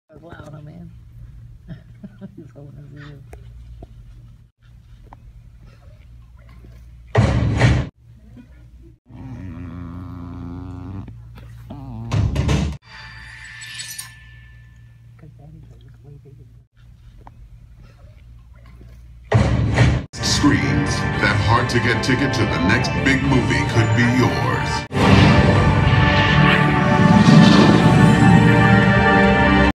That's loud, huh, man? He's holding his ear. Screens, that hard-to-get ticket to the next big movie could be yours.